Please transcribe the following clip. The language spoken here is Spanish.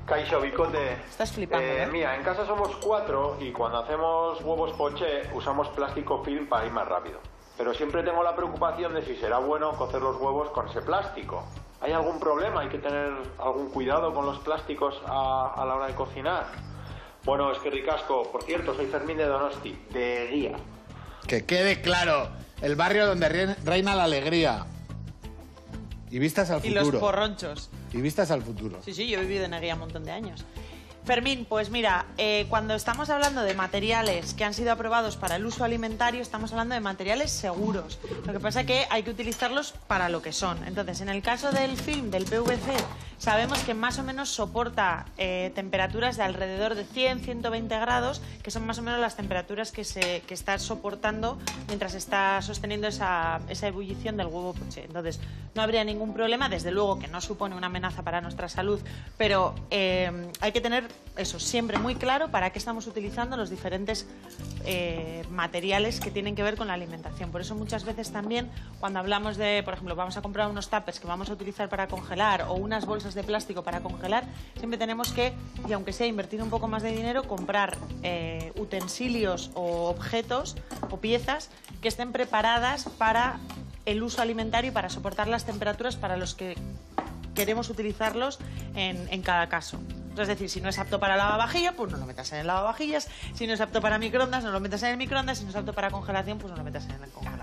Kaixo, Bicote. Estás flipando, ¿eh? Mira, en casa somos 4 y cuando hacemos huevos poché usamos plástico film para ir más rápido. Pero siempre tengo la preocupación de si será bueno cocer los huevos con ese plástico. ¿Hay algún problema? ¿Hay que tener algún cuidado con los plásticos a la hora de cocinar? Bueno, es que ricasco. Por cierto, soy Fermín de Donosti, de Guía. Que quede claro, el barrio donde reina la alegría. Y vistas al futuro. Y los porronchos. Y vistas al futuro. Sí, sí, yo he vivido en Eguía un montón de años. Fermín, pues mira, cuando estamos hablando de materiales que han sido aprobados para el uso alimentario, estamos hablando de materiales seguros. Lo que pasa es que hay que utilizarlos para lo que son. Entonces, en el caso del film, del PVC, sabemos que más o menos soporta temperaturas de alrededor de 100-120 grados, que son más o menos las temperaturas que está soportando mientras está sosteniendo esa ebullición del huevo poché. Entonces, no habría ningún problema, desde luego que no supone una amenaza para nuestra salud, pero hay que tener eso siempre muy claro para qué estamos utilizando los diferentes materiales que tienen que ver con la alimentación. Por eso muchas veces también cuando hablamos de, por ejemplo, vamos a comprar unos tuppers que vamos a utilizar para congelar o unas bolsas de plástico para congelar, siempre tenemos que, y aunque sea invertir un poco más de dinero, comprar utensilios o objetos o piezas que estén preparadas para el uso alimentario y para soportar las temperaturas para los que queremos utilizarlos en cada caso. Es decir, si no es apto para lavavajillas, pues no lo metas en el lavavajillas. Si no es apto para microondas, no lo metas en el microondas. Si no es apto para congelación, pues no lo metas en el congelador.